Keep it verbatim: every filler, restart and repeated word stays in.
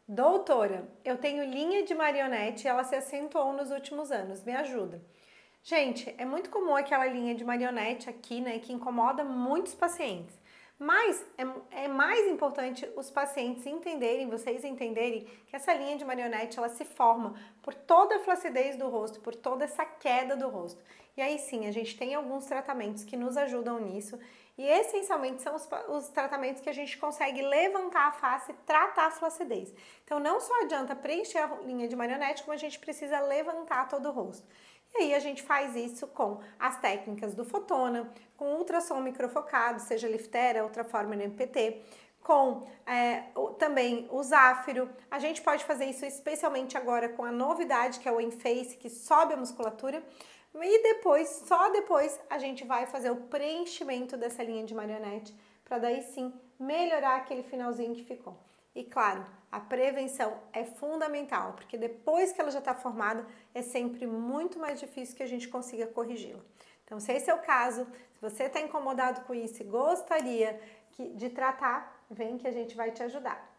Doutora, eu tenho linha de marionete e ela se acentuou nos últimos anos, me ajuda. Gente, é muito comum aquela linha de marionete aqui, né, que incomoda muitos pacientes. Mas é, é mais importante os pacientes entenderem, vocês entenderem, que essa linha de marionete ela se forma por toda a flacidez do rosto, por toda essa queda do rosto. E aí sim, a gente tem alguns tratamentos que nos ajudam nisso e essencialmente são os, os tratamentos que a gente consegue levantar a face e tratar a flacidez. Então não só adianta preencher a linha de marionete, como a gente precisa levantar todo o rosto. E aí a gente faz isso com as técnicas do Fotona, com ultrassom microfocado, seja Liftera, Ultraformer M P T, com é, o, também o Záfiro. A gente pode fazer isso especialmente agora com a novidade que é o Enface, que sobe a musculatura. E depois, só depois, a gente vai fazer o preenchimento dessa linha de marionete para daí sim melhorar aquele finalzinho que ficou. E claro, a prevenção é fundamental, porque depois que ela já está formada, é sempre muito mais difícil que a gente consiga corrigi-la. Então, se esse é o caso, se você está incomodado com isso e gostaria de tratar, vem que a gente vai te ajudar.